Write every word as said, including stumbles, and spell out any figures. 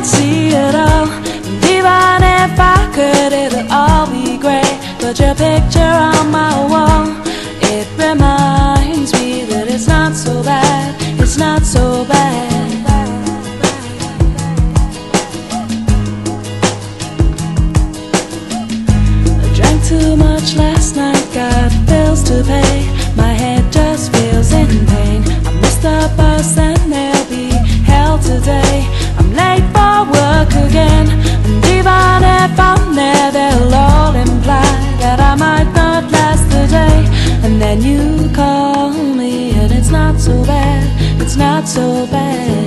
can't see it all, and even if I could, it'll all be great. But your picture on my wall, it reminds me that it's not so bad, it's not so bad. I drank too much last night, got bills to pay, my head just feels in pain. I missed the bus and there'll be hell today. I'm late for work again, and even if I'm there, they'll all imply that I might not last the day. And then you call me and it's not so bad, it's not so bad.